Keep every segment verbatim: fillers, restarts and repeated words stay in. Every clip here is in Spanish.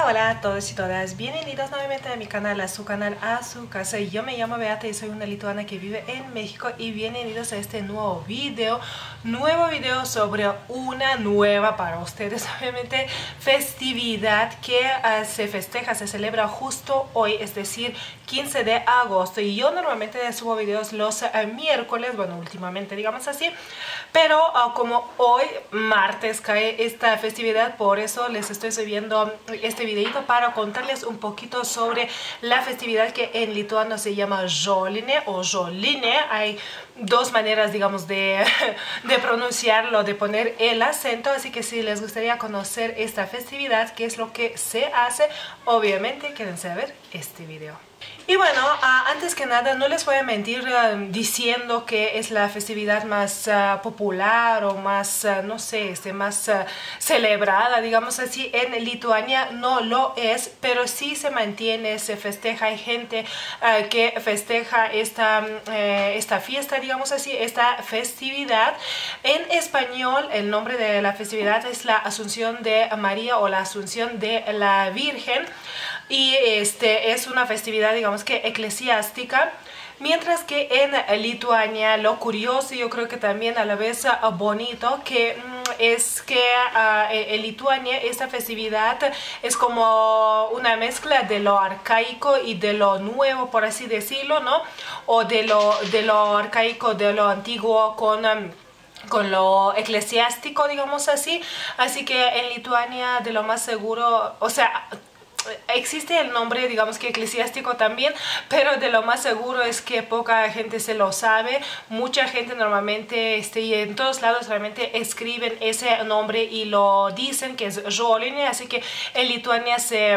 Hola, hola a todos y todas, bienvenidos nuevamente a mi canal, a su canal, a su casa. Yo me llamo Beata y soy una lituana que vive en México y bienvenidos a este nuevo video, nuevo video sobre una nueva para ustedes, obviamente, festividad que uh, se festeja, se celebra justo hoy, es decir, quince de agosto. Y yo normalmente subo videos los uh, miércoles, bueno, últimamente digamos así, pero uh, como hoy, martes, cae esta festividad, por eso les estoy subiendo este videito para contarles un poquito sobre la festividad que en lituano se llama Žolinė o Žolinė. Hay dos maneras, digamos, de, de pronunciarlo, de poner el acento, así que si les gustaría conocer esta festividad, qué es lo que se hace, obviamente quédense a ver este video. Y bueno, uh, antes que nada no les voy a mentir uh, diciendo que es la festividad más uh, popular o más, uh, no sé, este, más uh, celebrada, digamos así, en Lituania. No lo es, pero sí se mantiene, se festeja. Hay gente uh, que festeja esta, uh, esta fiesta, digamos así, esta festividad. En español el nombre de la festividad es la Asunción de María o la Asunción de la Virgen. Y este es una festividad, digamos que eclesiástica, mientras que en Lituania lo curioso, yo creo que también a la vez uh, bonito, que mm, es que uh, en Lituania esta festividad es como una mezcla de lo arcaico y de lo nuevo, por así decirlo, ¿no? O de lo, de lo arcaico, de lo antiguo con... Um, con lo eclesiástico, digamos así. Así que en Lituania de lo más seguro, o sea, existe el nombre, digamos que eclesiástico también, pero de lo más seguro es que poca gente se lo sabe. Mucha gente normalmente, este, y en todos lados realmente escriben ese nombre y lo dicen que es Žolinė, así que en Lituania se...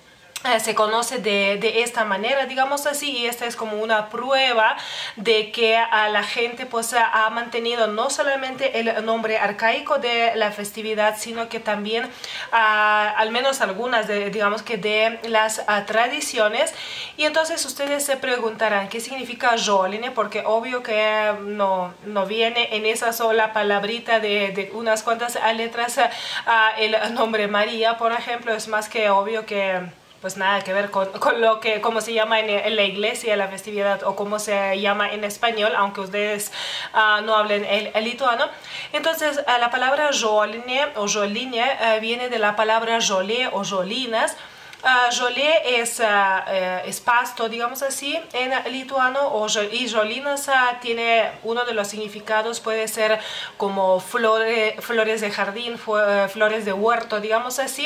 se conoce de, de esta manera, digamos así, y esta es como una prueba de que a la gente pues ha mantenido no solamente el nombre arcaico de la festividad, sino que también uh, al menos algunas de, digamos que de las uh, tradiciones. Y entonces ustedes se preguntarán qué significa Žolinė, porque obvio que no, no viene en esa sola palabrita de, de unas cuantas letras uh, el nombre María, por ejemplo. Es más que obvio que pues nada que ver con, con lo que, cómo se llama en, en la iglesia la festividad o cómo se llama en español, aunque ustedes uh, no hablen el, el lituano. Entonces uh, la palabra Žolinė o Žolinė uh, viene de la palabra žolė o žolynas. Uh, žolė es, uh, uh, es pasto, digamos así, en lituano, o, y žolynas uh, tiene uno de los significados, puede ser como flore, flores de jardín, uh, flores de huerto, digamos así.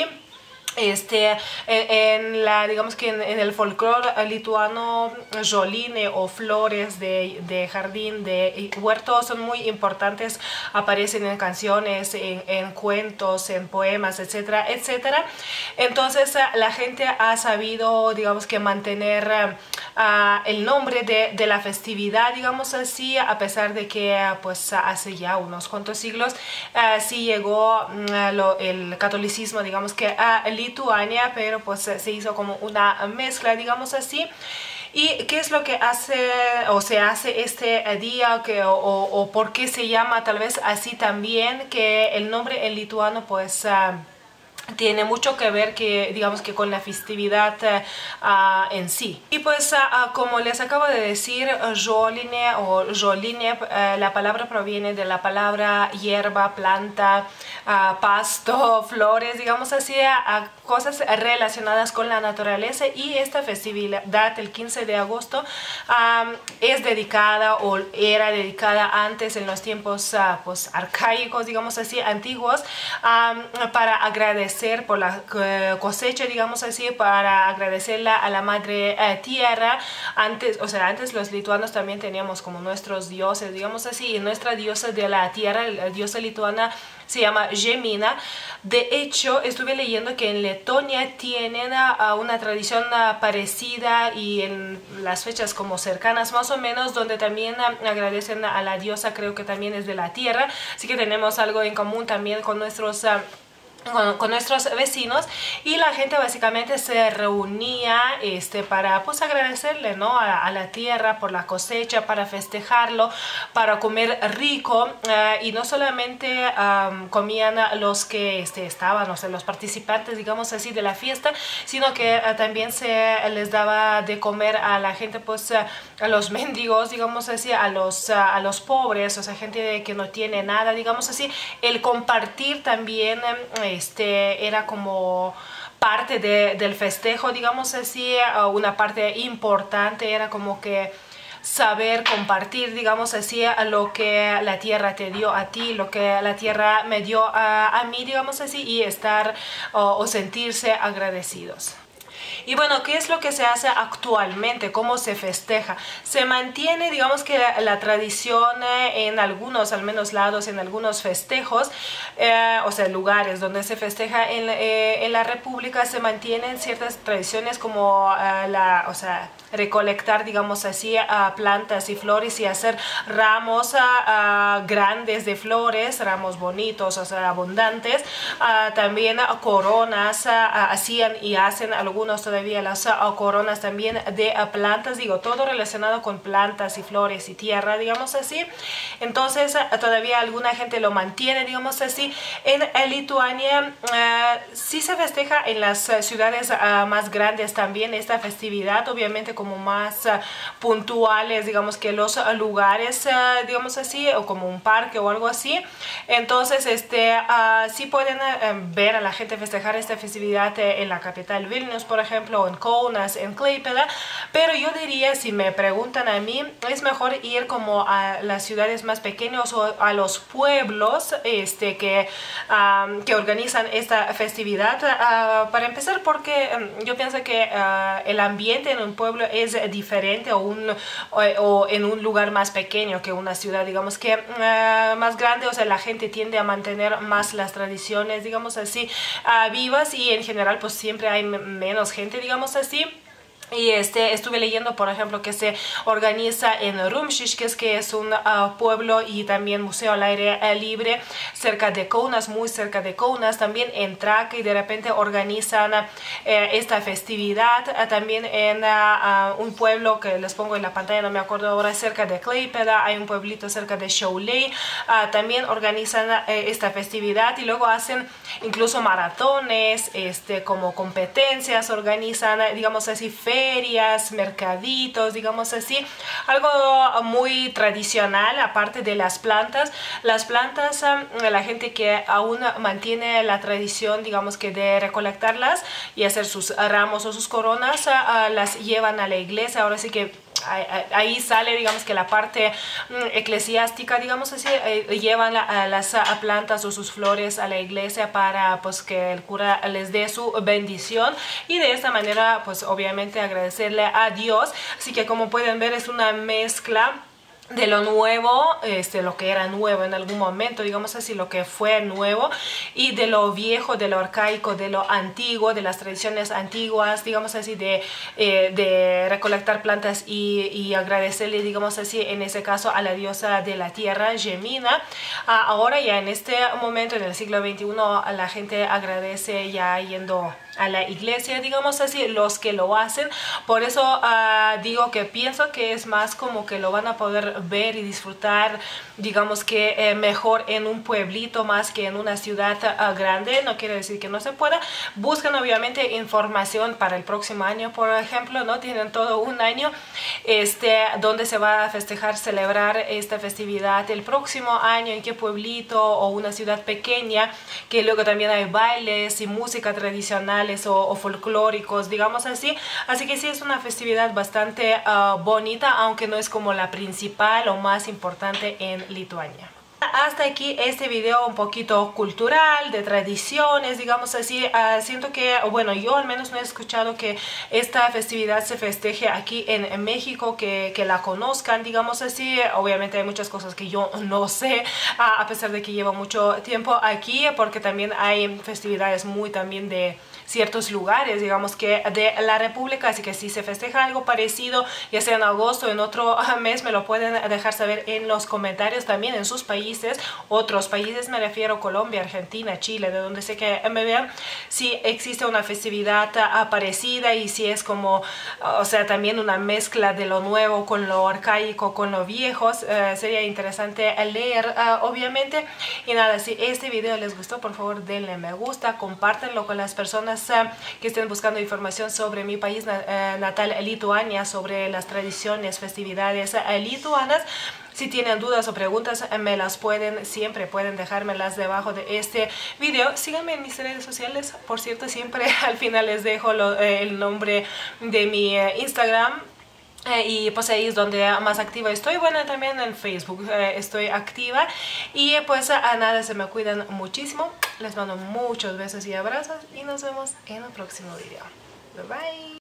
Este, en la, digamos que en, en el folclore lituano, žolynė o flores de, de jardín, de huerto son muy importantes, aparecen en canciones, en, en cuentos, en poemas, etcétera, etcétera. Entonces la gente ha sabido, digamos que mantener uh, el nombre de, de la festividad, digamos así, a pesar de que pues hace ya unos cuantos siglos uh, sí llegó uh, lo, el catolicismo, digamos que a Lituania, pero pues se hizo como una mezcla, digamos así. ¿Y qué es lo que hace o se hace este día que, o, o por qué se llama tal vez así también? Que el nombre en lituano pues uh, tiene mucho que ver que digamos que con la festividad uh, en sí. Y pues uh, como les acabo de decir, Žolinė o Žolinė, uh, la palabra proviene de la palabra hierba, planta, uh, pasto, flores, digamos así, uh, cosas relacionadas con la naturaleza. Y esta festividad, el quince de agosto, um, es dedicada o era dedicada antes en los tiempos uh, pues arcaicos, digamos así, antiguos, um, para agradecer por la cosecha, digamos así, para agradecerla a la madre eh, tierra. Antes, o sea, antes los lituanos también teníamos como nuestros dioses, digamos así, y nuestra diosa de la tierra, la diosa lituana, se llama Žemyna. De hecho, estuve leyendo que en Letonia tienen uh, una tradición uh, parecida y en las fechas como cercanas más o menos, donde también uh, agradecen a la diosa, creo que también es de la tierra, así que tenemos algo en común también con nuestros uh, Con, con nuestros vecinos, y la gente básicamente se reunía este, para pues agradecerle, ¿no? a, a la tierra por la cosecha, para festejarlo, para comer rico, uh, y no solamente um, comían los que este, estaban, o sea, los participantes, digamos así, de la fiesta, sino que uh, también se les daba de comer a la gente, pues uh, a los mendigos, digamos así, a los, uh, a los pobres, o sea, gente que no tiene nada, digamos así. El compartir también um, Este, era como parte de, del festejo, digamos así, una parte importante era como que saber compartir, digamos así, lo que la tierra te dio a ti, lo que la tierra me dio a, a mí, digamos así, y estar o, o sentirse agradecidos. Y bueno, ¿qué es lo que se hace actualmente? ¿Cómo se festeja? Se mantiene, digamos que la, la tradición eh, en algunos, al menos lados, en algunos festejos, eh, o sea, lugares donde se festeja en, eh, en la República, se mantienen ciertas tradiciones como uh, la, o sea, recolectar, digamos así, uh, plantas y flores y hacer ramos uh, uh, grandes de flores, ramos bonitos, o sea, abundantes. Uh, también uh, coronas uh, uh, hacían y hacen algunos todavía las uh, coronas también de uh, plantas, digo, todo relacionado con plantas y flores y tierra, digamos así. Entonces uh, todavía alguna gente lo mantiene, digamos así. En uh, Lituania uh, sí se festeja en las uh, ciudades uh, más grandes también esta festividad, obviamente como más uh, puntuales, digamos que los uh, lugares, uh, digamos así, o como un parque o algo así. Entonces este uh, sí pueden uh, ver a la gente festejar esta festividad uh, en la capital Vilnius, por ejemplo, o en Kaunas, en Klaipėda, pero yo diría, si me preguntan a mí, es mejor ir como a las ciudades más pequeñas o a los pueblos este, que, um, que organizan esta festividad, uh, para empezar, porque um, yo pienso que uh, el ambiente en un pueblo es diferente o, un, o, o en un lugar más pequeño que una ciudad, digamos que uh, más grande, o sea, la gente tiende a mantener más las tradiciones, digamos así, uh, vivas, y en general pues siempre hay menos gente, digamos así. Y este, estuve leyendo, por ejemplo, que se organiza en Rumšiškės, que es un uh, pueblo y también museo al aire uh, libre, cerca de Kaunas, muy cerca de Kaunas, también en Trakai, y de repente organizan uh, esta festividad. Uh, también en uh, uh, un pueblo que les pongo en la pantalla, no me acuerdo ahora, cerca de Klaipėda, hay un pueblito cerca de Šiauliai, uh, también organizan uh, esta festividad, y luego hacen incluso maratones, este, como competencias, organizan, uh, digamos así, ferias, mercaditos, digamos así, algo muy tradicional. Aparte de las plantas, las plantas, la gente que aún mantiene la tradición, digamos que de recolectarlas y hacer sus ramos o sus coronas, las llevan a la iglesia. Ahora sí que ahí sale, digamos que la parte eclesiástica, digamos así, eh, llevan la, las a plantas o sus flores a la iglesia para pues que el cura les dé su bendición, y de esta manera pues obviamente agradecerle a Dios. Así que como pueden ver, es una mezcla de lo nuevo, este, lo que era nuevo en algún momento, digamos así, lo que fue nuevo, y de lo viejo, de lo arcaico, de lo antiguo, de las tradiciones antiguas, digamos así, de, eh, de recolectar plantas y, y agradecerle, digamos así, en ese caso a la diosa de la tierra, Gemina. Ah, ahora ya en este momento, en el siglo veintiuno, la gente agradece ya yendo a la iglesia, digamos así, los que lo hacen. Por eso uh, digo que pienso que es más como que lo van a poder ver y disfrutar, digamos que eh, mejor en un pueblito más que en una ciudad uh, grande. No quiere decir que no se pueda. Buscan obviamente información para el próximo año, por ejemplo, ¿no? Tienen todo un año este, donde se va a festejar, celebrar esta festividad el próximo año, en qué pueblito o una ciudad pequeña, que luego también hay bailes y música tradicional O, o folclóricos, digamos así. Así que sí, es una festividad bastante uh, bonita, aunque no es como la principal o más importante en Lituania. Hasta aquí este video un poquito cultural, de tradiciones, digamos así. Uh, siento que, bueno, yo al menos no he escuchado que esta festividad se festeje aquí en, en México, que, que la conozcan, digamos así. Obviamente hay muchas cosas que yo no sé, uh, a pesar de que llevo mucho tiempo aquí, porque también hay festividades muy también de ciertos lugares, digamos que de la República. Así que si se festeja algo parecido, ya sea en agosto o en otro mes, me lo pueden dejar saber en los comentarios también en sus países. países, otros países me refiero Colombia, Argentina, Chile, de donde sé que me vean, si existe una festividad parecida y si es como, o sea, también una mezcla de lo nuevo con lo arcaico, con lo viejos, uh, sería interesante leer, uh, obviamente. Y nada, si este video les gustó, por favor denle me gusta, compártanlo con las personas uh, que estén buscando información sobre mi país uh, natal, Lituania, sobre las tradiciones, festividades uh, lituanas. Si tienen dudas o preguntas, me las pueden, siempre pueden dejármelas debajo de este video. Síganme en mis redes sociales, por cierto, siempre al final les dejo lo, eh, el nombre de mi eh, Instagram. Eh, y pues ahí es donde más activa estoy. Bueno, también en Facebook eh, estoy activa. Y pues a nada, se me cuidan muchísimo. Les mando muchos besos y abrazos y nos vemos en el próximo video. Bye bye.